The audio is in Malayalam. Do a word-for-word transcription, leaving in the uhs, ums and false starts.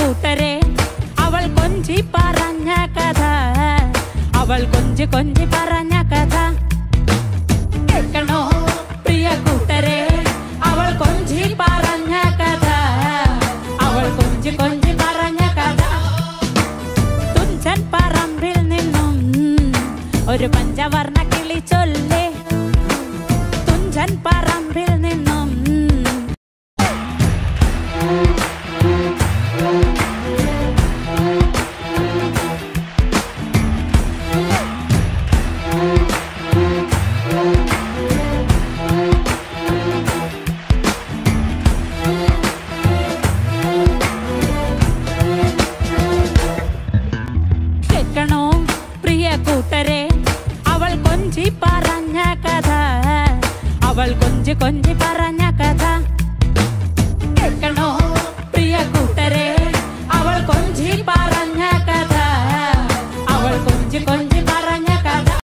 കൂട്ടരെ അവൾ കൊഞ്ചി പറഞ്ഞ കഥ അവൾ കൊഞ്ചി കൊഞ്ചി പറഞ്ഞ കഥ കേൾക്കണോ പ്രിയ കൂട്ടരെ അവൾ കൊഞ്ചി പറഞ്ഞ കഥ അവൾ കൊഞ്ചി കൊഞ്ചി പറഞ്ഞ കഥ തുഞ്ചൻ പറമ്പിൽ നിന്നും ഒരു പഞ്ചവർണ്ണ കിളി ചൊല്ലേ തുഞ്ചൻ പറമ്പിൽ നിന്നും കേൾക്കണോ പ്രിയ കൂട്ടരെ അവൾ കൊഞ്ചി പറഞ്ഞ കഥ അവൾ കൊഞ്ചി കൊഞ്ചി പറഞ്ഞ കഥ കേൾക്കണോ